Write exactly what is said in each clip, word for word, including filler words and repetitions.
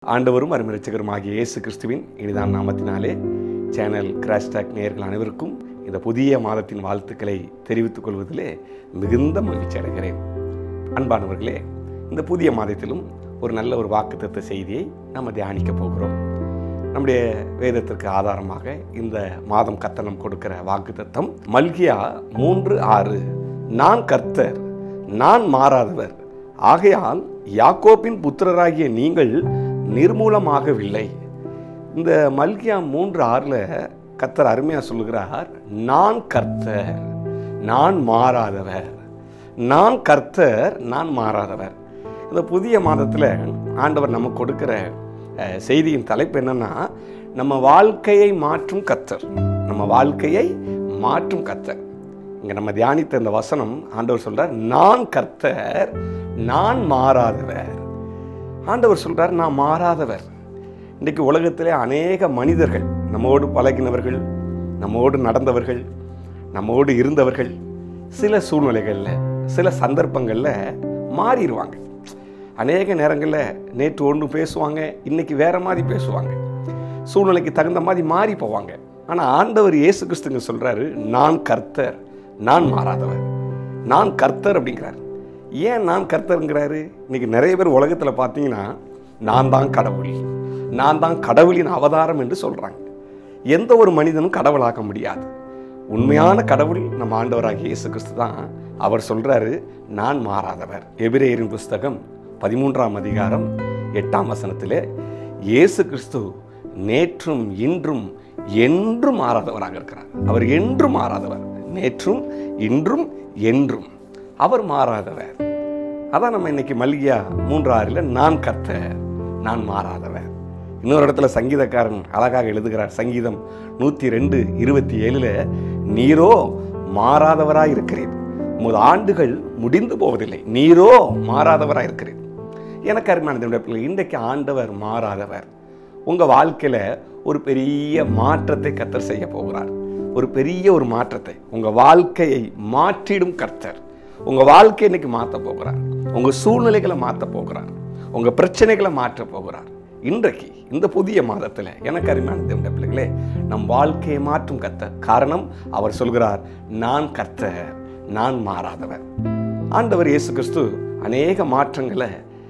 ஆண்டவரும் அருமை இரட்சகருமாகிய இயேசு கிறிஸ்துவின் இனிதான நாமத்தினாலே சேனல் கிராஷ்டாக் நேயர்கள் அனைவருக்கும் இந்த புதிய மாதத்தின் வாழ்த்துக்களை தெரிவித்துக் கொள்வதிலே மிகுந்த மகிழ்ச்சி அடைகிறேன். அன்பானவர்களே, இந்த புதிய மாதத்திலும் ஒரு நல்ல ஒரு வாக்குத்தத்த செய்தியை நாம் தியானிக்க போகிறோம். நம்முடைய வேதத்திற்கு ஆதாரமாக இந்த மாதம் கர்த்தர் கொடுக்கிற வாக்குத்தத்தம் மல்கியா மூன்று ஆறு. நான் கர்த்தர், நான் மாறாதவர், ஆகையால் யாக்கோபின் புத்திரராகிய நீங்கள் நிர்மூலமாகவில்லை. இந்த மல்கியா மூன்று ஆறுல கர்த்தர் அருமையா சொல்லுகிறார், நான் கர்த்தர், நான் மாறாதவர். நான் கர்த்தர், நான் மாறாதவர். இந்த புதிய மாதத்தில் ஆண்டவர் நமக்கு கொடுக்கிற செய்தியின் தலைப்பு என்னன்னா, நம்ம வாழ்க்கையை மாற்றும் கர்த்தர். நம்ம வாழ்க்கையை மாற்றும் கர்த்தர். இங்க நம்ம தியானித்த இந்த வசனம் ஆண்டவர் சொல்றார், நான் கர்த்தர், நான் மாறாதவர். ஆண்டவர் சொல்றார், நான் மாறாதவர். இன்றைக்கு உலகத்திலே அநேக மனிதர்கள், நம்மோடு பழகினவர்கள், நம்மோடு நடந்தவர்கள், நம்மோடு இருந்தவர்கள், சில சூழ்நிலைகளில் சில சந்தர்ப்பங்களில் மாறிடுவாங்க. அநேக நேரங்களில் நேற்று ஒன்று பேசுவாங்க, இன்னைக்கு வேற மாதிரி பேசுவாங்க, சூழ்நிலைக்கு தகுந்த மாதிரி மாறி போவாங்க. ஆனால் ஆண்டவர் இயேசு கிறிஸ்துங்க சொல்றாரு, நான் கர்த்தர், நான் மாறாதவர். நான் கர்த்தர் அப்படிங்கிறார். ஏன் நான் கர்த்தருங்கிறாரு? இன்னைக்கு நிறைய பேர் உலகத்தில் பார்த்தீங்கன்னா, நான் தான் கடவுள், நான் தான் கடவுளின் அவதாரம் என்று சொல்றாங்க. எந்த ஒரு மனிதனும் கடவுளாக்க முடியாது. உண்மையான கடவுள் நம்ம ஆண்டவராகிய இயேசு கிறிஸ்து தான். அவர் சொல்றாரு, நான் மாறாதவர். எபிரேயரின் புஸ்தகம் பதிமூன்றாம் அதிகாரம் எட்டாம் வசனத்திலே இயேசு கிறிஸ்து நேற்றும் இன்றும் என்றும் மாறாதவராக இருக்கிறார். அவர் என்றும் மாறாதவர். நேற்றும் இன்றும் என்றும் அவர் மாறாதவர். அதான் நம்ம இன்னைக்கு மல்கியா மூன்று ஆறில் நான் கர்த்தர், நான் மாறாதவர். இன்னொரு இடத்துல சங்கீதக்காரன் அழகாக எழுதுகிறார். சங்கீதம் நூற்றி ரெண்டு இருபத்தி ஏழுல நீரோ மாறாதவராய் இருக்கிறேன், உமது ஆண்டுகள் முடிந்து போவதில்லை, நீரோ மாறாதவராய் இருக்கிறேன். எனக்கு அருமையான பிள்ளை, இன்றைக்கு ஆண்டவர் மாறாதவர். உங்க வாழ்க்கையில ஒரு பெரிய மாற்றத்தை கர்த்தர் செய்ய போகிறார். ஒரு பெரிய ஒரு மாற்றத்தை, உங்க வாழ்க்கையை மாற்றிடும் கர்த்தர் உங்க வாழ்க்கையை இன்னைக்கு மாற்ற போகிறார். உங்க சூழ்நிலைகளை மாற்ற போகிறார். உங்க பிரச்சனைகளை மாற்ற போகிறார். இன்றைக்கு இந்த புதிய மாதத்துல எனக்கு அருமையான தேவனுடைய பிள்ளைகளே, நம் வாழ்க்கையை மாற்றும் கர்த்தர். காரணம், அவர் சொல்கிறார், நான் கர்த்தர், நான் மாறாதவர். ஆண்டவர் இயேசு கிறிஸ்து அநேக மாற்றங்களை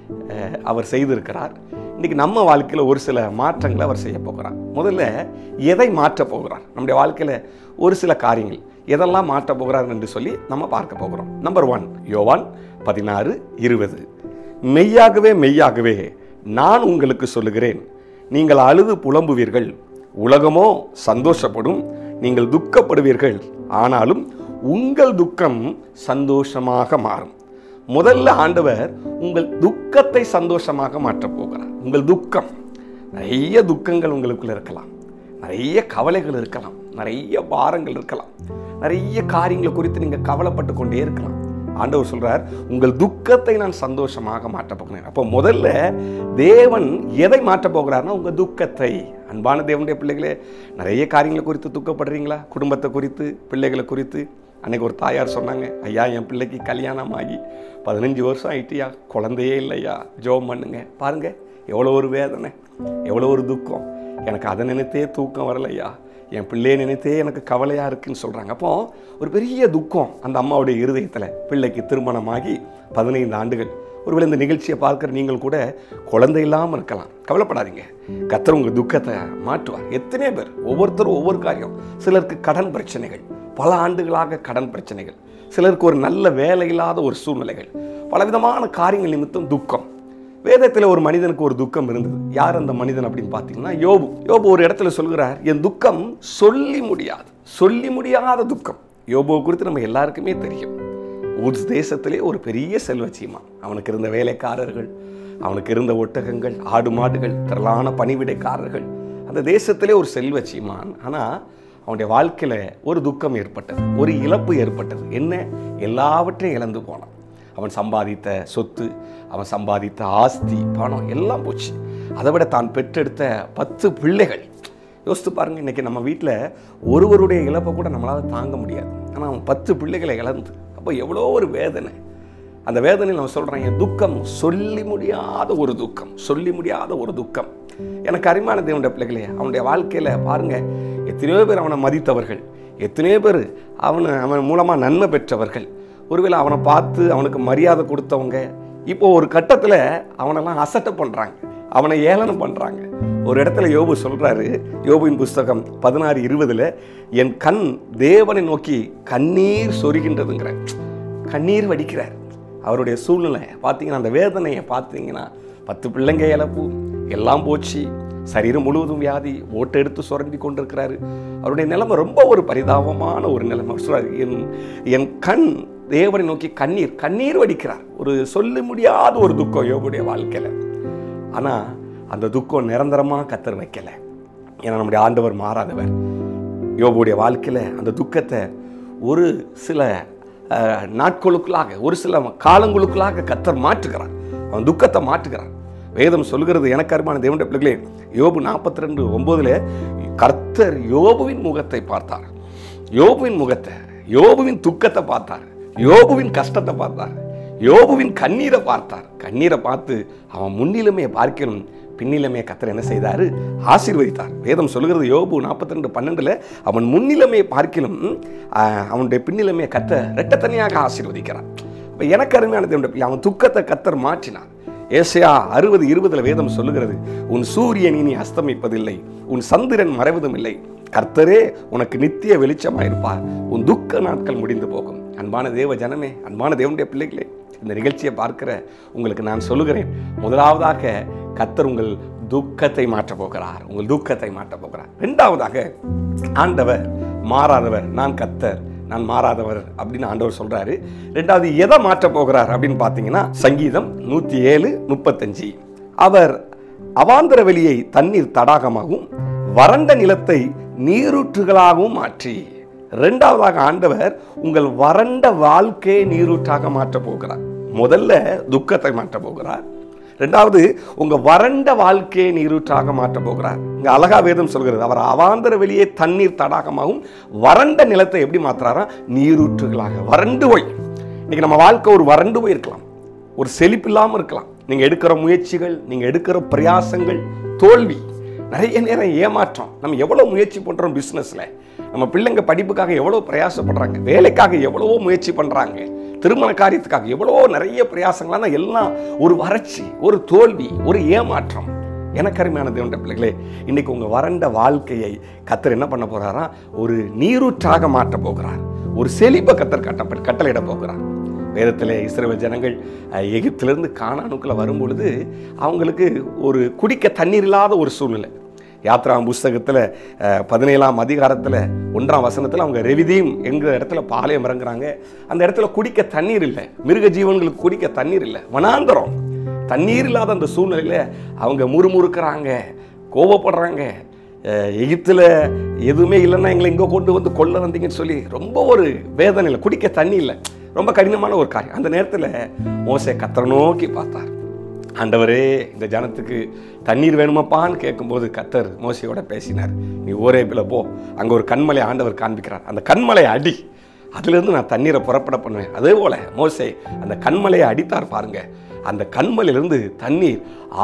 அவர் செய்திருக்கிறார். இன்னைக்கு நம்ம வாழ்க்கையில ஒரு சில மாற்றங்களை அவர் செய்ய போகிறார். முதல்ல எதை மாற்ற போகிறார்? நம்முடைய வாழ்க்கையில ஒரு சில காரியங்கள் எதெல்லாம் மாற்ற போகிறார் என்று சொல்லி நம்ம பார்க்க போகிறோம். நம்பர் ஒன், யோவான் பதினாறு இருபது. மெய்யாகவே மெய்யாகவே நான் உங்களுக்கு சொல்லுகிறேன், நீங்கள் அழுது புலம்புவீர்கள், உலகமோ சந்தோஷப்படும். நீங்கள் துக்கப்படுவீர்கள், ஆனாலும் உங்கள் துக்கம் சந்தோஷமாக மாறும். முதல்ல ஆண்டவர் உங்கள் துக்கத்தை சந்தோஷமாக மாற்றப் போகிறார். உங்கள் துக்கம், நிறைய துக்கங்கள் உங்களுக்குள்ள இருக்கலாம், நிறைய கவலைகள் இருக்கலாம், நிறைய பாரங்கள் இருக்கலாம், நிறைய காரியங்களை குறித்து நீங்க கவலைப்பட்டு கொண்டே இருக்கலாம். ஆண்டவர் சொல்றார், உங்கள் துக்கத்தை நான் சந்தோஷமாக மாற்றப் போகிறேன். அப்போ முதல்ல தேவன் எதை மாற்றப் போகிறார்னா உங்க துக்கத்தை. அன்பான தேவனுடைய பிள்ளைகளே, நிறைய காரியங்களை குறித்து துக்கப்படுறீங்களா? குடும்பத்தை குறித்து, பிள்ளைகளை குறித்து. அன்னைக்கு ஒரு தாயார் சொன்னாங்க, ஐயா என் பிள்ளைக்கு கல்யாணம் ஆகி பதினஞ்சு வருஷம் ஆயிட்டியா, குழந்தையே இல்லையா, ஜெபம் பண்ணுங்க. பாருங்க எவ்வளோ ஒரு வேதனை, எவ்வளோ ஒரு துக்கம். எனக்கு அதை நினைத்தே தூக்கம் வரலையா, என் பிள்ளையை நினைத்தே எனக்கு கவலையாக இருக்குன்னு சொல்கிறாங்க. அப்போ ஒரு பெரிய துக்கம் அந்த அம்மாவுடைய இருதயத்தில். பிள்ளைக்கு திருமணமாகி பதினைந்து ஆண்டுகள். ஒருவேளை இந்த நிகழ்ச்சியை பார்க்குற நீங்கள் கூட குழந்தை இல்லாமல் இருக்கலாம். கவலைப்படாதீங்க, கர்த்தர் உங்கள் துக்கத்தை மாற்றுவார். எத்தனை பேர், ஒவ்வொருத்தரும் ஒவ்வொரு காரியம். சிலருக்கு கடன் பிரச்சனைகள், பல ஆண்டுகளாக கடன் பிரச்சனைகள். சிலருக்கு ஒரு நல்ல வேலை இல்லாத ஒரு சூழ்நிலைகள், பலவிதமான காரியங்கள் நிமித்தம் துக்கம். வேதத்தில் ஒரு மனிதனுக்கு ஒரு துக்கம் இருந்தது. யார் அந்த மனிதன் அப்படின்னு பார்த்தீங்கன்னா யோபு. யோபு ஒரு இடத்துல சொல்கிறார், என் துக்கம் சொல்லி முடியாது, சொல்லி முடியாத துக்கம். யோபுவை குறித்து நம்ம எல்லாருக்குமே தெரியும். ஊத்ஸ் தேசத்திலே ஒரு பெரிய செல்வச்சீமான். அவனுக்கு இருந்த வேலைக்காரர்கள், அவனுக்கு இருந்த ஒட்டகங்கள், ஆடு மாடுகள், திரளான பணிவிடைக்காரர்கள். அந்த தேசத்திலே ஒரு செல்வச்சீமான். ஆனால் அவனுடைய வாழ்க்கையில் ஒரு துக்கம் ஏற்பட்டது, ஒரு இழப்பு ஏற்பட்டது. என்ன? எல்லாவற்றையும் இழந்து போனான். அவன் சம்பாதித்த சொத்து, அவன் சம்பாதித்த ஆஸ்தி, பணம் எல்லாம் போச்சு. அதை விட தான் பெற்றெடுத்த பத்து பிள்ளைகள். யோசித்து பாருங்க, இன்னைக்கு நம்ம வீட்டில் ஒருவருடைய இழப்பை கூட நம்மளால் தாங்க முடியாது. ஆனால் அவன் பத்து பிள்ளைகளை இழந்து, அப்போ எவ்வளோ ஒரு வேதனை. அந்த வேதனையில் நம்ம சொல்கிறோம், என் துக்கம் சொல்லி முடியாத ஒரு துக்கம், சொல்லி முடியாத ஒரு துக்கம். எனக்கு அருமையான தேவனுடைய பிள்ளைகளே, அவனுடைய வாழ்க்கையில் பாருங்கள், எத்தனையோ பேர் அவனை மதித்தவர்கள், எத்தனையோ பேர் அவனை அவன் மூலமாக நன்மை பெற்றவர்கள், ஒருவேளை அவனை பார்த்து அவனுக்கு மரியாதை கொடுத்தவங்க இப்போ ஒரு கட்டத்தில் அவனெல்லாம் அசட்டை பண்ணுறாங்க, அவனை ஏளனம் பண்ணுறாங்க. ஒரு இடத்துல யோபு சொல்கிறாரு, யோபுவின் புஸ்தகம் பதினாறு இருபதில், என் கண் தேவனை நோக்கி கண்ணீர் சொருகின்றதுங்கிற, கண்ணீர் வடிக்கிறார். அவருடைய சூழ்நிலை பார்த்தீங்கன்னா, அந்த வேதனையை பார்த்தீங்கன்னா, பத்து பிள்ளைங்க இழப்பு, எல்லாம் போச்சு, சரீரம் முழுவதும் வியாதி, ஓட்டை எடுத்து சுரண்டி கொண்டிருக்கிறாரு. அவருடைய நிலைமை ரொம்ப ஒரு பரிதாபமான ஒரு நிலைமை. சொல்றாரு, என் என் கண் தேவனை நோக்கி கண்ணீர் கண்ணீர் வடிக்கிறார். ஒரு சொல்ல முடியாத ஒரு துக்கம் யோபுடைய வாழ்க்கையில். ஆனால் அந்த துக்கம் நிரந்தரமாக கத்தர் வைக்கலை. ஏன்னா நம்முடைய ஆண்டவர் மாறாதவர். யோபுடைய வாழ்க்கையில் அந்த துக்கத்தை ஒரு சில நாட்களுக்குள்ளாக, ஒரு சில காலங்களுக்குள்ளாக கத்தர் மாற்றுகிறார். அவன் துக்கத்தை மாற்றுகிறார். வேதம் சொல்கிறது, எனக்கு அருமையான தேவனுடைய பிள்ளைகளே, யோபு நாற்பத்தி ரெண்டு ஒன்பதுல கர்த்தர் யோபுவின் முகத்தை பார்த்தார். யோபுவின் முகத்தை, யோபுவின் துக்கத்தை பார்த்தார், யோபுவின் கஷ்டத்தை பார்த்தார், யோபுவின் கண்ணீரை பார்த்தார். கண்ணீரை பார்த்து அவன் முன்னிலுமே பார்க்கணும், பின்னிலுமே கர்த்தர் என்ன செய்தார்? ஆசீர்வதித்தார். வேதம் சொல்கிறது, யோபு நாற்பத்தி ரெண்டு பன்னெண்டுல அவன் முன்னிலுமே பார்க்கலும் அவனுடைய பின்னிலுமே கர்த்தர் இரட்டத்தனியாக ஆசீர்வதிக்கிறார். இப்போ எனக்கு அருமையான தேவனுடைய பிள்ளை, அவன் துக்கத்தை கர்த்தர் மாற்றினார். ஏசாயா அறுபது இருபதுல வேதம் சொல்லுகிறது, உன் சூரியன் இனி அஸ்தமிப்பதில்லை, உன் சந்திரன் மறைவதும் இல்லை, கர்த்தரே உனக்கு நித்திய வெளிச்சமாயிருப்பார், உன் துக்க நாட்கள் முடிந்து போகும். அன்பான தேவ ஜனமே, அன்பான தேவனுடைய பிள்ளைகளே, இந்த நிகழ்ச்சியை பார்க்கிற உங்களுக்கு நான் சொல்லுகிறேன், முதலாவதாக கர்த்தர் உங்கள் துக்கத்தை மாற்றப் போகிறார், உங்கள் துக்கத்தை மாற்றப் போகிறார். இரண்டாவதாக, ஆண்டவர் மாறாதவர், நான் கர்த்தர், நான் மாறாதவர் அப்படின்னு ஆண்டவர் சொல்றாரு. ரெண்டாவது எதை மாற்ற போகிறார் அப்படின்னு பார்த்தீங்கன்னா, சங்கீதம் நூற்றி ஏழு முப்பத்தஞ்சு, அவர் அவாந்தர வெளியை தண்ணீர் தடாகமாகவும் வறண்ட நிலத்தை நீரூற்றுகளாகவும் மாற்றி. இரண்டாவதாக ஆண்டவர் உங்கள் வறண்ட வாழ்க்கையை நீரூற்றாக மாற்ற போகிறார். முதல்ல துக்கத்தை மாற்ற போகிறார், ரெண்டாவது உங்க வறண்ட வாழ்க்கையை நீரூற்றாக மாற்ற போகிறார். இங்க அழகா வேதம் சொல்கிறது, அவர் அவாந்தர வெளியே தண்ணீர் தடாகமாகவும் வறண்ட நிலத்தை எப்படி மாத்துறாரா? நீரூற்றுகளாக. வறண்டு போய், இன்னைக்கு நம்ம வாழ்க்கை ஒரு வறண்டு போய் இருக்கலாம், ஒரு செழிப்பு இல்லாமல் இருக்கலாம். நீங்க எடுக்கிற முயற்சிகள், நீங்க எடுக்கிற பிரயாசங்கள் தோல்வி, நிறைய நேரம் ஏமாற்றம். நம்ம எவ்வளவு முயற்சி பண்றோம் பிசினஸ்ல, நம்ம பிள்ளைங்க படிப்புக்காக எவ்வளவு பிரயாசப்படுறாங்க, வேலைக்காக எவ்வளவோ முயற்சி பண்றாங்க, திருமண காரியத்துக்காக எவ்வளவோ நிறைய பிரயாசங்களான எல்லாம் ஒரு வறட்சி, ஒரு தோல்வி, ஒரு ஏமாற்றம். எனக்கு அருமையான தேவனுடைய பிள்ளைகளே, இன்னைக்கு உங்க வறண்ட வாழ்க்கையை கர்த்தர் என்ன பண்ண போறாரா? ஒரு நீரூற்றாக மாற்ற போகிறார். ஒரு செழிப்பை கர்த்தர் கட்ட கட்டளையிட போகிறார். வேதத்திலே இஸ்ரவேல் ஜனங்கள் எகிப்திலிருந்து கானானுக்குள்ள வரும்பொழுது அவங்களுக்கு ஒரு குடிக்க தண்ணீர் இல்லாத ஒரு சூழ்நிலை. யாத்ரா புஸ்தகத்தில் பதினேழாம் அதிகாரத்தில் ஒன்றாம் வசனத்தில் அவங்க ரெவிதீம் என்கிற இடத்துல பாளையம் இறங்குறாங்க. அந்த இடத்துல குடிக்க தண்ணீர் இல்லை, மிருக ஜீவன்களுக்கு குடிக்க தண்ணீர் இல்லை, வனாந்தரம். தண்ணீர் இல்லாத அந்த சூழ்நிலையில் அவங்க முறுமுறுக்கிறாங்க, கோபப்படுறாங்க. எகிப்தில் எதுவுமே இல்லைன்னா எங்களை இங்கே கொண்டு வந்து கொள்ள வந்தீங்கன்னு சொல்லி ரொம்ப ஒரு வேதனையில், குடிக்க தண்ணி இல்லை, ரொம்ப கடினமான ஒரு காரியம். அந்த நேரத்தில் மோசே கர்த்தரை நோக்கி பார்த்தார். ஆண்டவரே, இந்த ஜனத்துக்கு தண்ணீர் வேணுமாப்பான்னு கேட்கும்போது கர்த்தர் மோசையோட பேசினார். நீ ஓரேபில் போ, அங்கே ஒரு கண்மலை ஆண்டவர் காண்பிக்கிறார், அந்த கண்மலையை அடி, அதுலேருந்து நான் தண்ணீரை புறப்பட பண்ணுவேன். அதே போல் மோசே அந்த கண்மலையை அடித்தார் பாருங்க. அந்த கண்மலையிலிருந்து தண்ணீர்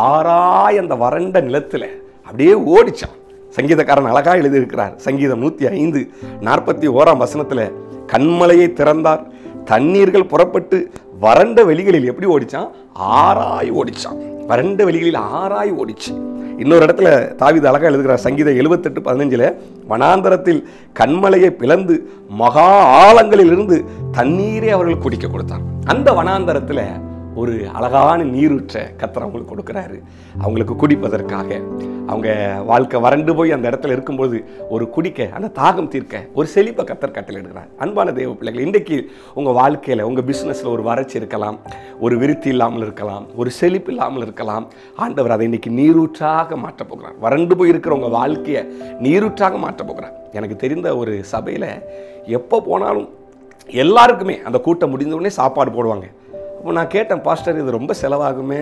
ஆறாய் அந்த வறண்ட நிலத்தில் அப்படியே ஓடிச்சான். சங்கீதக்காரன் அழகா எழுதியிருக்கிறார். சங்கீதம் நூற்றி ஐந்து நாற்பத்தி ஓராம் வசனத்தில், கண்மலையை திறந்தார், தண்ணீர்கள் புறப்பட்டு வறண்ட வெளிகளில் எப்படி ஓடிச்சான்? ஆறாய் ஓடிச்சான். வறண்ட வெளிகளில் ஆறாய் ஓடிச்சு. இன்னொரு இடத்துல தாவீது அழகா எழுதுகிறார். சங்கீதம் எழுபத்தெட்டு பதினஞ்சுல, வனாந்தரத்தில் கண்மலையை பிளந்து மகா ஆழங்களில் இருந்து தண்ணீரை அவர்கள் குடிக்க கொடுத்தார். அந்த வனாந்தரத்தில் ஒரு அழகான நீரூற்ற கர்த்தர் அவங்களுக்கு கொடுக்குறாரு, அவங்களுக்கு குடிப்பதற்காக. அவங்க வாழ்க்கை வறண்டு போய் அந்த இடத்துல இருக்கும்போது ஒரு குடிக்க, அந்த தாகம் தீர்க்க ஒரு செழிப்பை கர்த்தர் கட்டளை எடுக்கிறார். அன்பான தேவ பிள்ளைகள், இன்றைக்கு உங்கள் வாழ்க்கையில், உங்கள் பிஸ்னஸில் ஒரு வறட்சி இருக்கலாம், ஒரு விருத்தி இல்லாமல் இருக்கலாம், ஒரு செழிப்பு இல்லாமல் இருக்கலாம். ஆண்டவர் அதை இன்னைக்கு நீரூற்றாக மாற்றப் போகிறார். வறண்டு போய் இருக்கிற உங்கள் வாழ்க்கையை நீரூற்றாக மாற்றப் போகிறார். எனக்கு தெரிந்த ஒரு சபையில் எப்போ போனாலும் எல்லாருக்குமே அந்த கூட்டம் முடிந்த உடனே சாப்பாடு போடுவாங்க. அப்போ நான் கேட்டேன், பாஸ்டர் இது ரொம்ப செலவாகுமே,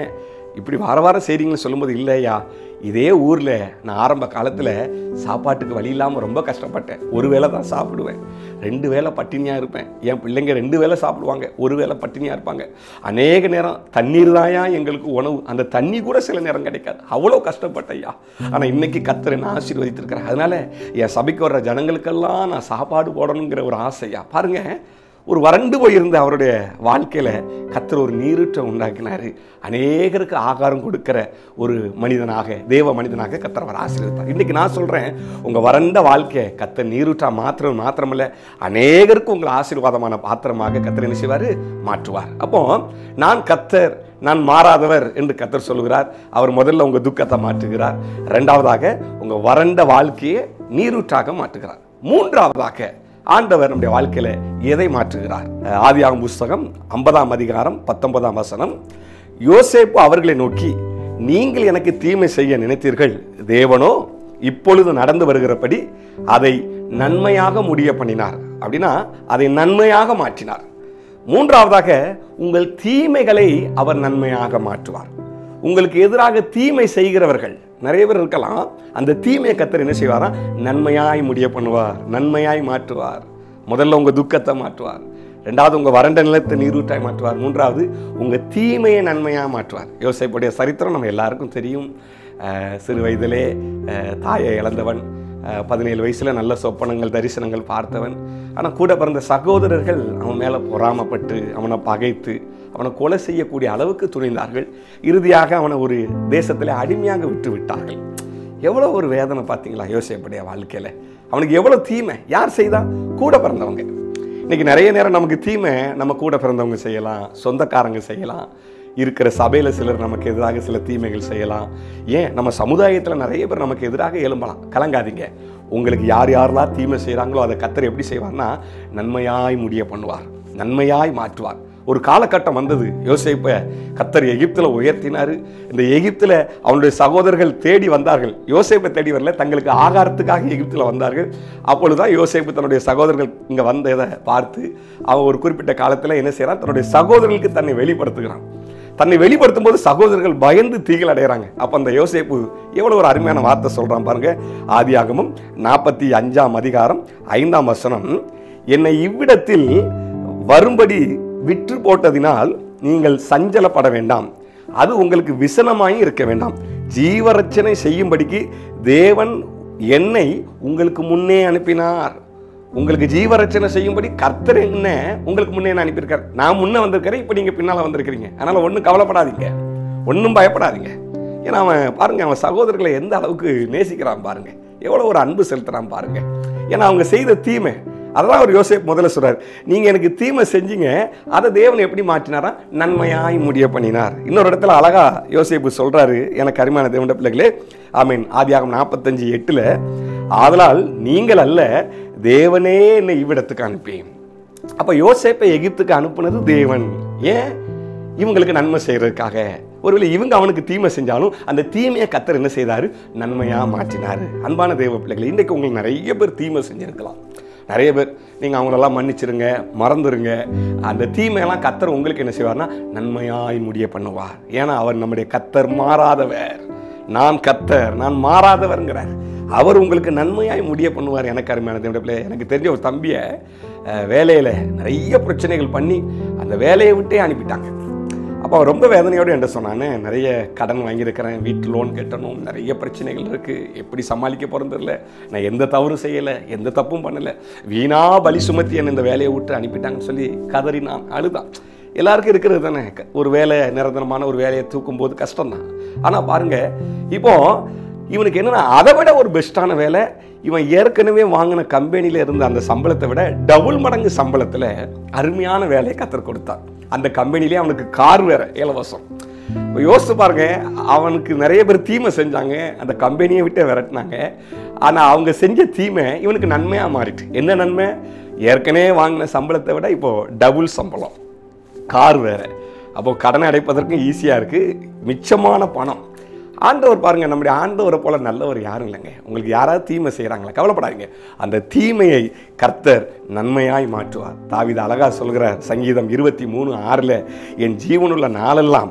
இப்படி வார வாரம் செய்கிறீங்கன்னு சொல்லும்போது, இல்லையா இதே ஊரில் நான் ஆரம்ப காலத்தில் சாப்பாட்டுக்கு வழி இல்லாமல் ரொம்ப கஷ்டப்பட்டேன். ஒரு வேளை தான் சாப்பிடுவேன், ரெண்டு வேளை பட்டினியாக இருப்பேன். என் பிள்ளைங்க ரெண்டு வேளை சாப்பிடுவாங்க, ஒரு வேளை பட்டினியாக இருப்பாங்க. அநேக நேரம் தண்ணீர் தாயா எங்களுக்கு உணவு, அந்த தண்ணி கூட சில நேரம் கிடைக்காது. அவ்வளோ கஷ்டப்பட்டையா. ஆனால் இன்னைக்கு கர்த்தர் என்ன ஆசீர்வதித்திருக்கிறேன். அதனால என் சபைக்கு வர்ற ஜனங்களுக்கெல்லாம் நான் சாப்பாடு போடணுங்கிற ஒரு ஆசையா. பாருங்க, ஒரு வறண்டு போயிருந்த அவருடைய வாழ்க்கையில் கர்த்தர் ஒரு நீரூற்றம் உண்டாக்கினார். அநேகருக்கு ஆகாரம் கொடுக்கிற ஒரு மனிதனாக, தேவ மனிதனாக கர்த்தர் அவர் ஆசீர்வதித்தார். இன்றைக்கி நான் சொல்கிறேன், உங்கள் வறண்ட வாழ்க்கையை கர்த்தர் நீரூற்றா மாத்திரம் மாத்திரமில்ல, அநேகருக்கு உங்கள் ஆசீர்வாதமான பாத்திரமாக கர்த்தர் என்ன செய்வார், மாற்றுவார். அப்போ நான் கர்த்தர், நான் மாறாதவர் என்று கர்த்தர் சொல்லுகிறார். அவர் முதல்ல உங்கள் துக்கத்தை மாற்றுகிறார். ரெண்டாவதாக உங்கள் வறண்ட வாழ்க்கையை நீரூற்றாக மாற்றுகிறார். மூன்றாவதாக ஆண்டவர் நம்முடைய வாழ்க்கையில எதை மாற்றுகிறார்? ஆதியாகமம் புஸ்தகம் ஐம்பதாம் அதிகாரம் பத்தொன்பதாம் வசனம், யோசேப்பு அவர்களை நோக்கி, நீங்கள் எனக்கு தீமை செய்ய நினைத்தீர்கள், தேவனோ இப்பொழுது நடந்து வருகிறபடி அதை நன்மையாக முடிய பண்ணினார். அப்படின்னா அதை நன்மையாக மாற்றினார். மூன்றாவதாக உங்கள் தீமைகளை அவர் நன்மையாக மாற்றுவார். உங்களுக்கு எதிராக தீமை செய்கிறவர்கள் நிறைய பேர் இருக்கலாம். அந்த தீமையை கர்த்தர் என்ன செய்வாரா, நன்மையாய் முடிய பண்ணுவார், நன்மையாய் மாற்றுவார். முதல்ல உங்கள் துக்கத்தை மாற்றுவார், ரெண்டாவது உங்கள் வறண்ட நிலத்தை நீரூற்றாய் மாற்றுவார், மூன்றாவது உங்கள் தீமையை நன்மையாக மாற்றுவார். யோசேப்புடைய சரித்திரம் நம்ம எல்லாருக்கும் தெரியும். சிறு வயதிலே தாயை இழந்தவன், பதினேழு வயசில் நல்ல சொப்பனங்கள் தரிசனங்கள் பார்த்தவன். ஆனால் கூட பிறந்த சகோதரர்கள் அவன் மேலே பொறாமப்பட்டு அவனை பகைத்து அவனை கொலை செய்யக்கூடிய அளவுக்கு துணிந்தார்கள். இறுதியாக அவனை ஒரு தேசத்தில் அடிமையாக விட்டு விட்டார்கள். எவ்வளோ ஒரு வேதனை பார்த்தீங்களா யோசேப்புடைய வாழ்க்கையில். அவனுக்கு எவ்வளோ தீமை யார் செய்தா? கூட பிறந்தவங்க. இன்றைக்கி நிறைய நேரம் நமக்கு தீமை நம்ம கூட பிறந்தவங்க செய்யலாம், சொந்தக்காரங்க செய்யலாம், இருக்கிற சபையில் சிலர் நமக்கு எதிராக சில தீமைகள் செய்யலாம். ஏன் நம்ம சமுதாயத்தில் நிறைய பேர் நமக்கு எதிராக எழும்பலாம். கலங்காதீங்க, உங்களுக்கு யார் யாரெல்லாம் தீமை செய்கிறாங்களோ அதை கர்த்தர் எப்படி செய்வார்னா நன்மையாய் முடிய பண்ணுவார், நன்மையாய் மாற்றுவார். ஒரு காலகட்டம் வந்தது, யோசேப்பை கர்த்தர் எகிப்தில் உயர்த்தினார். இந்த எகிப்தில் அவனுடைய சகோதரர்கள் தேடி வந்தார்கள். யோசேப்பை தேடி வரல, தங்களுக்கு ஆகாரத்துக்காக எகிப்தில் வந்தார்கள். அப்பொழுதுதான் யோசேப்பு தன்னுடைய சகோதரர்கள் இங்கே வந்ததை பார்த்து அவன் ஒரு குறிப்பிட்ட காலத்தில் என்ன செய்கிறான், தன்னுடைய சகோதரர்களுக்கு தன்னை வெளிப்படுத்துகிறான். தன்னை வெளிப்படுத்தும் போது சகோதரர்கள் பயந்து தீகள் அடைகிறாங்க. அப்போ அந்த யோசேப்பு எவ்வளோ ஒரு அருமையான வார்த்தை சொல்கிறான் பாருங்க. ஆதியாகமம் நாற்பத்தி அஞ்சாம் அதிகாரம் ஐந்தாம் வசனம், என்னை இவ்விடத்தில் வரும்படி விற்று போட்டதினால் நீங்கள் சஞ்சலப்பட வேண்டாம், அது உங்களுக்கு விசனமாய் இருக்க வேண்டாம், ஜீவரட்சணை செய்யும்படிக்கு தேவன் என்னை உங்களுக்கு முன்னே அனுப்பினார். உங்களுக்கு ஜீவரட்சணை செய்யும்படி கர்த்தர் என்ன உங்களுக்கு முன்னே அனுப்பியிருக்கார். நான் முன்னே வந்திருக்கிறேன், இப்போ நீங்கள் பின்னால் வந்திருக்கிறீங்க. அதனால் ஒன்றும் கவலைப்படாதீங்க, ஒன்றும் பயப்படாதீங்க. ஏன்னா அவன் பாருங்க, அவன் சகோதரர்களை எந்த அளவுக்கு நேசிக்கிறான் பாருங்க, எவ்வளோ ஒரு அன்பு செலுத்துறான் பாருங்க. ஏன்னா அவங்க செய்த தீமை, அதெல்லாம் ஒரு யோசேப்பு முதல்ல சொல்றார், நீங்க எனக்கு தீமை செஞ்சீங்க, அதை தேவன் எப்படி மாற்றினாரா, நன்மையாய் முடிய பண்ணினார். இன்னொரு இடத்துல அழகா யோசேப்பு சொல்றாரு, எனக்கு அருமையான தேவனுடைய பிள்ளைகளே, ஆமீன். ஆதியாகமம் நாற்பத்தஞ்சு எட்டுல, ஆதலால் நீங்கள் அல்ல, தேவனே என்னை இவ்விடத்துக்கு அனுப்பேன். அப்ப யோசேப்பை எகிப்துக்கு அனுப்புனது தேவன். ஏன்? இவங்களுக்கு நன்மை செய்யறதுக்காக. ஒருவேளை இவங்க அவனுக்கு தீமை செஞ்சாலும் அந்த தீமையை கர்த்தர் என்ன செய்தாரு, நன்மையா மாற்றினாரு. அன்பான தேவ பிள்ளைகளை, இன்றைக்கு உங்களுக்கு நிறைய பேர் தீமை செஞ்சிருக்கலாம். நிறைய பேர் நீங்கள் அவங்களெல்லாம் மன்னிச்சிருங்க, மறந்துடுங்க. அந்த தீமையெல்லாம் கர்த்தர் உங்களுக்கு என்ன செய்வார்னா நன்மையாய் முடிய பண்ணுவார். ஏன்னா அவர் நம்முடைய கர்த்தர் மாறாதவர். நான் கர்த்தர், நான் மாறாதவர்ங்கிறார். அவர் உங்களுக்கு நன்மையாய் முடிய பண்ணுவார். எனக்கு அருமையான தேவனுடைய பிள்ளை, எனக்கு தெரிஞ்ச ஒரு தம்பியை வேலையில் நிறைய பிரச்சனைகள் பண்ணி அந்த வேலையை விட்டே அனுப்பிட்டாங்க. அப்போ அவர் ரொம்ப வேதனையோடு என்ன சொன்னான்னு, நிறைய கடன் வாங்கியிருக்கிறேன், வீட்டு லோன் கட்டணும், நிறைய பிரச்சனைகள் இருக்குது, எப்படி சமாளிக்க போகிறது இல்லை, நான் எந்த தவறும் செய்யலை, எந்த தப்பும் பண்ணலை, வீணா பலி சுமத்தி என்னை இந்த வேலையை விட்டு அனுப்பிட்டாங்கன்னு சொல்லி கதறி நான் அழுதான். எல்லாருக்கும் இருக்கிறது தானே, ஒரு வேலை நிரந்தரமான ஒரு வேலையை தூக்கும் போது கஷ்டம்தான். ஆனால் பாருங்கள், இப்போ இவனுக்கு என்னென்னா அதை விட ஒரு பெஸ்ட்டான வேலை, இவன் ஏற்கனவே வாங்கின கம்பெனியில் இருந்த அந்த சம்பளத்தை விட டபுள் மடங்கு சம்பளத்தில் அருமையான வேலையை கற்றுக் கொடுத்தான். அந்த கம்பெனிலே அவனுக்கு கார் வேற இலவசம். யோசித்து பாருங்க, அவனுக்கு நிறைய பேர் தீமை செஞ்சாங்க, அந்த கம்பெனியை விட்டு விரட்டினாங்க. ஆனால் அவங்க செஞ்ச தீமை இவனுக்கு நன்மையாக மாறிட்டு. என்ன நன்மை? ஏற்கனவே வாங்கின சம்பளத்தை விட இப்போ டபுள் சம்பளம், கார் வேற. அப்போ கடனை அடைப்பதற்கும் ஈஸியாக இருக்குது, மிச்சமான பணம். ஆண்டவர் பாருங்க, நம்முடைய ஆண்டவரை போல நல்லவர் யாரும் இல்லைங்க. உங்களுக்கு யாராவது தீமை செய்கிறாங்களா, கவலைப்படாதீங்க, அந்த தீமையை கர்த்தர் நன்மையாய் மாற்றுவார். தாவீது அழகா சொல்கிறார், சங்கீதம் இருபத்தி மூணு ஆறில், என் ஜீவனுள்ள நாளெல்லாம்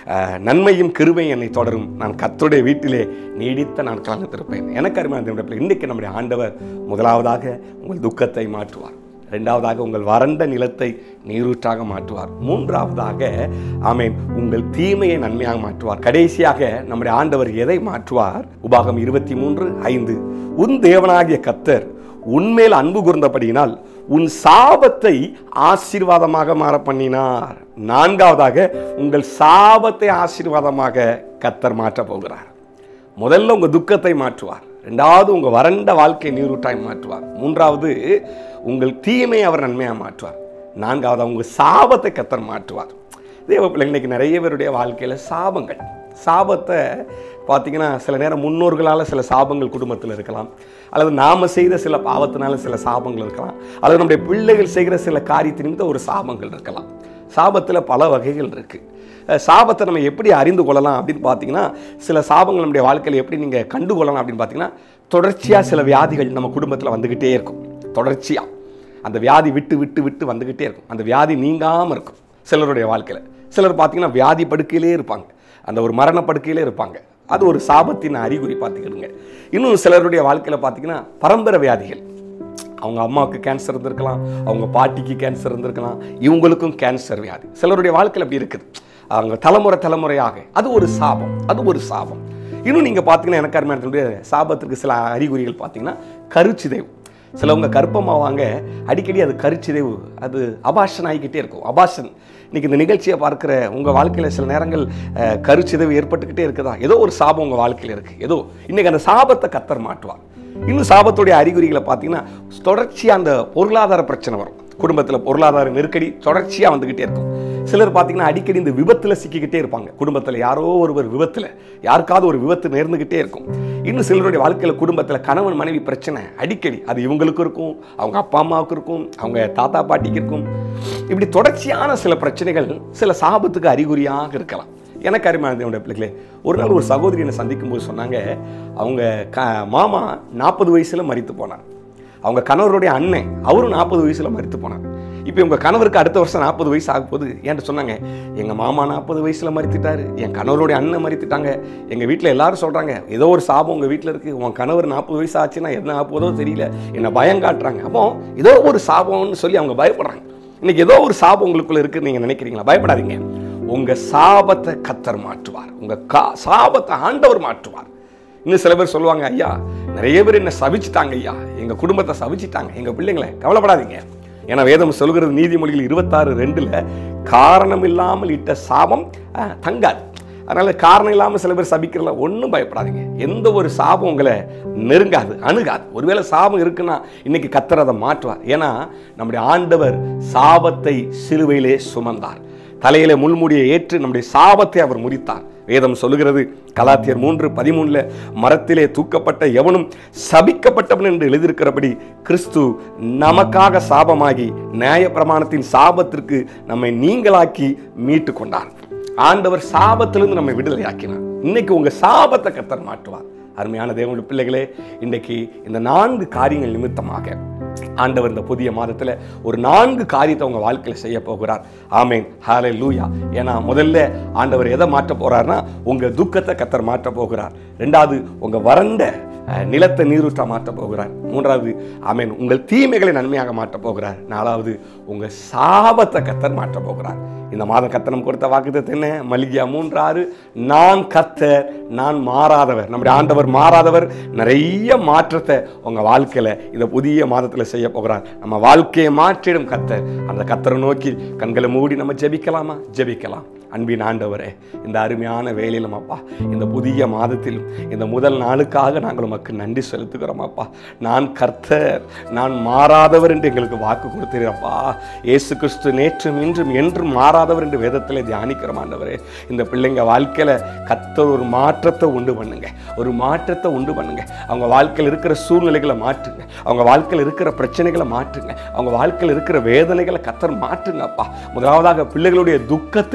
நன்மையும் கிருபையும் என்னை தொடரும், நான் கர்த்தருடைய வீட்டிலே நீடித்த நான் கலந்திருப்பேன். எனக்கு அருமையான இன்றைக்கு நம்முடைய ஆண்டவர் முதலாவதாக உங்கள் துக்கத்தை மாற்றுவார். இரண்டாவதாக உங்கள் வறண்ட நிலத்தை நீரூற்றாக மாற்றுவார். மூன்றாவதாக ஆமென் உங்கள் தீமையை நன்மையாக மாற்றுவார். கடைசியாக நம்முடைய ஆண்டவர் எதை மாற்றுவார்? உபாகம் இருபத்தி மூன்று ஐந்து, உன் தேவனாகிய கர்த்தர் உன்மேல் அன்பு கூர்ந்தபடியினால் உன் சாபத்தை ஆசீர்வாதமாக மாற பண்ணினார். நான்காவதாக உங்கள் சாபத்தை ஆசீர்வாதமாக கர்த்தர் மாற்ற போகிறார். முதல்ல உங்க துக்கத்தை மாற்றுவார். இரண்டாவது உங்க வறண்ட வாழ்க்கை நீரூற்றாய் மாற்றுவார். மூன்றாவது உங்கள் தீமையை அவர் நன்மையாக மாற்றுவார். நான்காவது உங்க சாபத்தை கர்த்தர் மாற்றுவார். தேவ பிள்ளைங்களுக்கு நிறைய பேருடைய வாழ்க்கையில் சாபங்கள், சாபத்தை பார்த்தீங்கன்னா சில நேரம் முன்னோர்களால் சில சாபங்கள் குடும்பத்தில் இருக்கலாம், அல்லது நாம் செய்த சில பாவத்தினால சில சாபங்கள் இருக்கலாம், அல்லது நம்முடைய பிள்ளைகள் செய்கிற சில காரியத்தின் ஒரு சாபங்கள் இருக்கலாம். சாபத்தில் பல வகைகள் இருக்குது. சாபத்தை நம்ம எப்படி அறிந்து கொள்ளலாம் அப்படின்னு பார்த்தீங்கன்னா, சில சாபங்கள் நம்முடைய வாழ்க்கையில் எப்படி நீங்கள் கண்டுகொள்ளலாம் அப்படின்னு பார்த்தீங்கன்னா, தொடர்ச்சியாக சில வியாதிகள் நம்ம குடும்பத்தில் வந்துக்கிட்டே இருக்கும். தொடர்ச்சியாக அந்த வியாதி விட்டு விட்டு விட்டு வந்துக்கிட்டே இருக்கும். அந்த வியாதி நீங்காமல் இருக்கும் சிலருடைய வாழ்க்கையில். சிலர் பார்த்தீங்கன்னா வியாதி படுக்கையிலே இருப்பாங்க, அந்த ஒரு மரண படுக்கையிலே இருப்பாங்க. அது ஒரு சாபத்தின் அறிகுறி பார்த்துக்கிடுங்க. இன்னும் சிலருடைய வாழ்க்கையில் பார்த்தீங்கன்னா பரம்பரை வியாதிகள், அவங்க அம்மாவுக்கு கேன்சர் இருந்திருக்கலாம், அவங்க பாட்டிக்கு கேன்சர் இருந்திருக்கலாம், இவங்களுக்கும் கேன்சர் வியாதி சிலருடைய வாழ்க்கையில் அப்படி இருக்குது. அவங்க தலைமுறை தலைமுறையாக அது ஒரு சாபம், அது ஒரு சாபம். இன்னும் நீங்கள் பார்த்தீங்கன்னா எனக்கு அருமையானதுடைய சாபத்திற்கு சில அறிகுறிகள் பார்த்தீங்கன்னா கருச்சிதைவு. சிலவங்க கர்ப்பமாவாங்க, அடிக்கடி அது கருச்சிதைவு, அது அபாஷன் ஆகிக்கிட்டே இருக்கும். அபாஷன் இன்னைக்கு இந்த நிகழ்ச்சியை பார்க்குற உங்கள் வாழ்க்கையில் சில நேரங்கள் கருச்சிதைவு ஏற்பட்டுக்கிட்டே இருக்குதா? ஏதோ ஒரு சாபம் உங்கள் வாழ்க்கையில் இருக்குது. ஏதோ இன்னைக்கு அந்த சாபத்தை கர்த்தர் மாற்றுவார். இன்னும் சாபத்துடைய அறிகுறிகளை பார்த்தீங்கன்னா தொடர்ச்சியாக அந்த பொருளாதார பிரச்சனை வரும். குடும்பத்தில் பொருளாதார நெருக்கடி தொடர்ச்சியாக வந்துக்கிட்டே இருக்கும். சிலர் பார்த்தீங்கன்னா அடிக்கடி இந்த விபத்தில் சிக்கிக்கிட்டே இருப்பாங்க. குடும்பத்தில் யாரோ ஒருவர் விபத்தில், யாருக்காவது ஒரு விபத்து நேர்ந்துக்கிட்டே இருக்கும். இன்னும் சிலருடைய வாழ்க்கையில் குடும்பத்தில் கணவன் மனைவி பிரச்சனை அடிக்கடி, அது இவங்களுக்கும் இருக்கும், அவங்க அப்பா அம்மாவுக்கு இருக்கும், அவங்க தாத்தா பாட்டிக்கு இருக்கும். இப்படி தொடர்ச்சியான சில பிரச்சனைகள் சில சாபத்துக்கு அறிகுறியாக இருக்கலாம். எனக்கு அருமையான பிள்ளைகளே, ஒரு நாள் ஒரு சகோதரி என்னை சந்திக்கும் போது சொன்னாங்க, அவங்க க மாமா நாற்பது வயசில் மரித்து போனார். அவங்க கணவருடைய அண்ணன் அவரும் நாற்பது வயசில் மரித்து போனார். இப்போ உங்கள் கணவருக்கு அடுத்த வருஷம் நாற்பது வயசு ஆகும் போது என்கிட்ட சொன்னாங்க, எங்கள் மாமா நாற்பது வயசில் மரித்துட்டாரு, என் கணவருடைய அண்ணன் மரித்துட்டாங்க, எங்கள் வீட்டில் எல்லாரும் சொல்கிறாங்க ஏதோ ஒரு சாபம் உங்கள் வீட்டில் இருக்குது, உன் கணவர் நாற்பது வயசு ஆச்சுன்னா என்ன ஆகுதோ தெரியல, என்னை பயம் காட்டுறாங்க. அப்போ ஏதோ ஒரு சாபம்னு சொல்லி அவங்க பயப்படுறாங்க. இன்னைக்கு ஏதோ ஒரு சாபம் உங்களுக்குள்ள இருக்குன்னு நீங்கள் நினைக்கிறீங்களா? பயப்படாதீங்க. உங்கள் சாபத்தை கர்த்தர் மாற்றுவார். உங்கள் கா சாபத்தை ஆண்டவர் மாற்றுவார். இன்னும் சில பேர் சொல்லுவாங்க, ஐயா நிறைய பேர் என்ன சபிச்சுட்டாங்க, ஐயா எங்கள் குடும்பத்தை சபிச்சுட்டாங்க, எங்கள் பிள்ளைங்களை. கவலைப்படாதீங்க. ஏன்னா வேதம் சொல்கிறது நீதிமொழிகள் இருபத்தாறு ரெண்டுல காரணம் இல்லாமல் இட்ட சாபம் தங்காது. அதனால காரணம் இல்லாமல் சில பேர் சபிக்கிறல, ஒன்றும் பயப்படாதீங்க. எந்த ஒரு சாபம் உங்களை நெருங்காது, அணுகாது. ஒருவேளை சாபம் இருக்குன்னா இன்னைக்கு கர்த்தர் அதை மாற்றுவார். ஏன்னா நம்முடைய ஆண்டவர் சாபத்தை சிலுவையிலே சுமந்தார். தலையிலே முள்முடியை ஏற்று நம்முடைய சாபத்தை அவர் முறித்தார். வேதம் சொல்லுகிறது கலாத்தியர் மூன்று பதிமூணுல மரத்திலே தூக்கப்பட்ட எவனும் சபிக்கப்பட்டவன் என்று எழுதியிருக்கிறபடி கிறிஸ்து நமக்காக சாபமாகி நியாய பிரமாணத்தின் சாபத்திற்கு நம்மை நீங்களாக்கி மீட்டு கொண்டார். ஆண்டவர் சாபத்திலிருந்து நம்மை விடுதலை ஆக்கினார். இன்னைக்கு உங்க சாபத்தை கர்த்தர் மாற்றுவார். அருமையான தேவனுடைய பிள்ளைகளே, இன்றைக்கு இந்த நான்கு காரியங்கள் நிமித்தமாக ஆண்டவர் இந்த புதிய மாதத்தில் ஒரு நான்கு காரியத்தை உங்க வாழ்க்கையில் செய்ய போகிறார். ஆமேன், ஹல்லேலூயா. ஏன்னா முதல்ல ஆண்டவர் எதை மாற்ற போறார்னா உங்க துக்கத்தை கர்த்தர் மாற்ற போகிறார். ரெண்டாவது உங்க வறண்ட நிலத்தை நீரூற்ற மாற்ற போகிறார். மூன்றாவது ஆமேன் உங்கள் தீமைகளை நன்மையாக மாற்ற போகிறார். நாலாவது உங்க சாபத்தை கர்த்தர் மாற்ற போகிறார். இந்த மாதம் கர்த்தர் கொடுத்த வாக்குத்தத்தம் என்ன? மல்கியா மூன்று ஆறு, நான் கர்த்தர், நான் மாறாதவர். நம்முடைய ஆண்டவர் மாறாதவர். நிறைய மாற்றத்தை உங்க வாழ்க்கையில இந்த புதிய மாதத்துல செய்ய போகிறார். நம்ம வாழ்க்கையை மாற்றிடும் கர்த்தர். அந்த கர்த்தரை நோக்கி கண்களை மூடி நம்ம ஜெபிக்கலாமா? ஜெபிக்கலாம். அன்பின் ஆண்டவரே, இந்த அருமையான வேலையிலும் அப்பா, இந்த புதிய மாதத்திலும் இந்த முதல் நாளுக்காக நாங்கள் உமக்கு நன்றி செலுத்துகிறோம் அப்பா. நான் கர்த்தர், நான் மாறாதவர் என்று எங்களுக்கு வாக்கு கொடுத்தீரப்பா. இயேசு கிறிஸ்து நேற்றும் இன்றும் என்றும் மாறாதவர் என்று வேதத்தில் தியானிக்கிறோம் ஆண்டவரே. இந்த பிள்ளைங்க வாழ்க்கையில கர்த்தர் ஒரு மாற்றத்தை உண்டு பண்ணுங்க, ஒரு மாற்றத்தை உண்டு பண்ணுங்க. அவங்க வாழ்க்கையில் இருக்கிற சூழ்நிலைகளை மாற்றுங்க, அவங்க வாழ்க்கையில் இருக்கிற பிரச்சனைகளை மாற்றுங்க, அவங்க வாழ்க்கையில் இருக்கிற வேதனைகளை கர்த்தர் மாற்றுங்க அப்பா. முதலாவதாக பிள்ளைகளுடைய துக்கத்தை மாற்றுங்க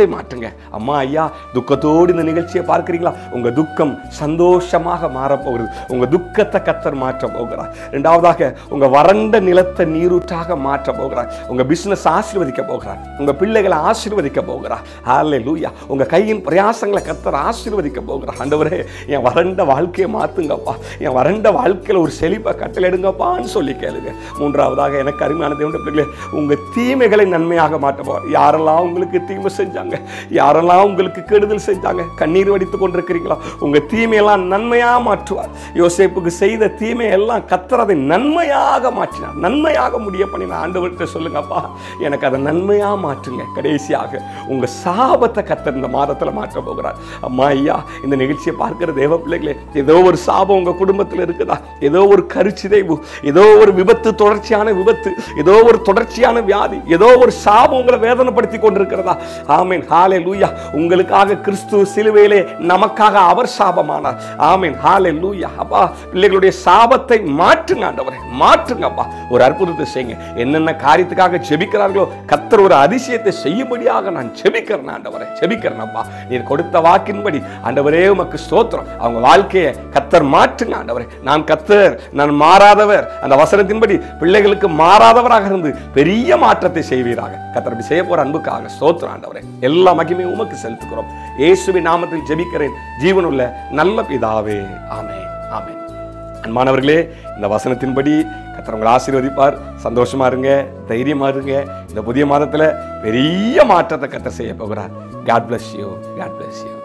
மாற்றுங்க. அம்மா ஐயா துக்கத்தோடு இந்த நிகழ்ச்சியை பார்க்கிறீங்களா? உங்க துக்கம் சந்தோஷமாக மாறப்போகிறது. உங்க துக்கத்தை கர்த்தர் மாற்ற போகிறார். இரண்டாவதாக உங்க வறண்ட நிலத்தை நீரூற்றாக மாற்ற போகிறார். உங்க பிசினஸ் ஆசீர்வதிக்க போகிறார். உங்க பிள்ளைகளை ஆசீர்வதிக்க போகிறார். ஹல்லேலூயா. உங்க கையின் பிரயாசங்களை கர்த்தர் ஆசீர்வதிக்க போகிறார். ஆண்டவரே என் வறண்ட வாழ்க்கையை மாத்துங்கப்பா, என் வறண்ட வாழ்க்கையில ஒரு செழிப்பை கட்டளையிடுங்கப்பான்னு சொல்லி கேளுங்க. மூன்றாவதாக எனக்கு அருமையான தேவனுடைய பிள்ளைகளே, உங்க தீமைகளை நன்மையாக மாற்ற போகிறார். யாரெல்லாம் உங்களுக்கு தீமை செஞ்சாங்க, யாரெல்லாம் உங்களுக்கு கெடுதல் செஞ்சாங்க, கண்ணீர் வடித்துக் கொண்டிருக்கிறீங்களா? உங்க தீமையெல்லாம் நன்மையா மாற்றுவார். யோசேப்புக்கு செய்த தீமை எல்லாம் கர்த்தர் அதை நன்மையாக மாற்றினார். நன்மையாக முடிய பண்ணினார். ஆண்டவர்கிட்ட சொல்லுங்கப்பா, எனக்கு அதை நன்மையா மாற்றுங்க. கடைசியாக உங்க சாபத்தை கர்த்தர் இந்த மாதத்துல மாற்ற போகிறார். அம்மா ஐயா இந்த நிகழ்ச்சியை பார்க்கிற தேவ பிள்ளைகளே, ஏதோ ஒரு சாபம் உங்க குடும்பத்தில் இருக்குதா? ஏதோ ஒரு கருச்சிதைவு, ஏதோ ஒரு விபத்து, தொடர்ச்சியான விபத்து, ஏதோ ஒரு தொடர்ச்சியான வியாதி, ஏதோ ஒரு சாபம் உங்களை வேதனைப்படுத்தி கொண்டிருக்கிறதா? ஆமென். ஹல்லேலூயா. உங்களுக்காக கிறிஸ்து சிலுவையிலே நமக்காக அவர் சாபமானார். ஆமென். ஹல்லேலூயா. அப்பா பிள்ளைகளுடைய சாபத்தை மாற்றுங்க ஆண்டவரே, மாற்றுங்கப்பா. ஒரு அற்புதத்தை செய்யுங்க. என்னென்ன காரியத்துக்காக ஜெபிக்கிறார்களோ கர்த்தர் ஒரு அதிசயத்தை செய்யும்படியாக நான் ஜெபிக்கிறேன் ஆண்டவரே, ஜெபிக்கிறேன் அப்பா. நீர் கொடுத்த வாக்கின்படி ஆண்டவரே உமக்கு ஸ்தோத்திரம். அவங்க வாழ்க்கையை கர்த்தர் மாற்றுங்க ஆண்டவரே. நான் கர்த்தர், நான் மாறாதவர். அந்த வசனத்தின்படி பிள்ளைகளுக்கு மாறாதவராக இருந்து பெரிய மாற்றத்தை செய்வீராக. கர்த்தர் அப்படி செய்ய போற அன்புக்காக ஸ்தோத்திரம் ஆண்டவரே. எல்லா மகிமையும் உமக்கு செலுத்துகிறோம். இயேசுவின் நாமத்தில் ஜெபிக்கிறேன் ஜீவனுள்ள நல்ல பிதாவே. ஆமென். ஆமென். அன்பானவர்களே, இந்த வசனத்தின்படி கர்த்தர் உங்களை ஆசீர்வதிப்பார். சந்தோஷமா இருங்க, தைரியமா இருங்க. இந்த புதிய மாதத்துல பெரிய மாற்றத்தை கர்த்தர் செய்ய போகிறார். God bless you. God bless you.